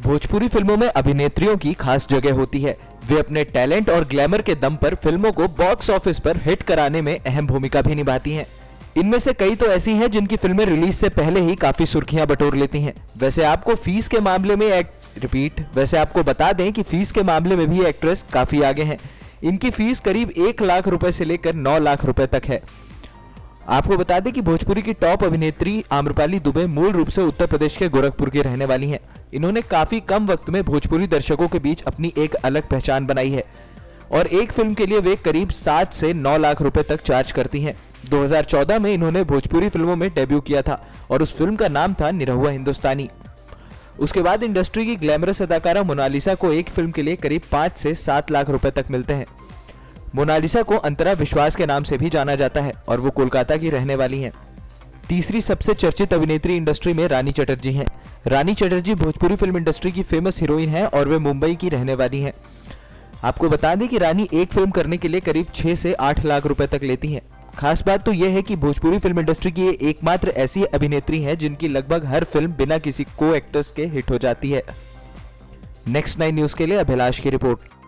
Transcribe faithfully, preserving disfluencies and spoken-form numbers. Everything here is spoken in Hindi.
भोजपुरी फिल्मों में अभिनेत्रियों की खास जगह होती है। वे अपने टैलेंट और ग्लैमर के दम पर फिल्मों को बॉक्स ऑफिस पर हिट कराने में अहम भूमिका भी निभाती हैं। इनमें से कई तो ऐसी हैं जिनकी फिल्में रिलीज से पहले ही काफी सुर्खियां बटोर लेती हैं। वैसे आपको फीस के मामले में एक रिपीट वैसे आपको बता दें कि फीस के मामले में भी एक्ट्रेस काफी आगे हैं। इनकी फीस करीब एक लाख रुपए से लेकर नौ लाख रुपए तक है। आपको बता दें कि भोजपुरी की टॉप अभिनेत्री आम्रपाली दुबे मूल रूप से उत्तर प्रदेश के गोरखपुर की रहने वाली हैं। इन्होंने काफी कम वक्त में भोजपुरी दर्शकों के बीच अपनी एक अलग पहचान बनाई है और एक फिल्म के लिए वे करीब सात से नौ लाख रुपए तक चार्ज करती हैं। दो हज़ार चौदह में इन्होंने भोजपुरी फिल्मों में डेब्यू किया था और उस फिल्म का नाम था निरहुआ हिंदुस्तानी। उसके बाद इंडस्ट्री की ग्लैमरस अदाकारा मोनालिसा को एक फिल्म के लिए करीब पाँच से सात लाख रुपए तक मिलते हैं। मोनालिसा को अंतरा विश्वास के नाम से भी जाना जाता है और वो कोलकाता की रहने वाली हैं। तीसरी सबसे चर्चित अभिनेत्री इंडस्ट्री में रानी चटर्जी हैं। रानी चटर्जी भोजपुरी फिल्म इंडस्ट्री की फेमस हीरोइन हैं और वे मुंबई की रहने वाली हैं। आपको बता दें कि रानी एक फिल्म करने के लिए करीब छह से आठ लाख रुपए तक लेती हैं। खास बात तो यह है कि भोजपुरी फिल्म इंडस्ट्री की ये एकमात्र ऐसी अभिनेत्री है जिनकी लगभग हर फिल्म बिना किसी को एक्टर्स के हिट हो जाती है। नेक्स्ट नाइन न्यूज के लिए अभिलाष की रिपोर्ट।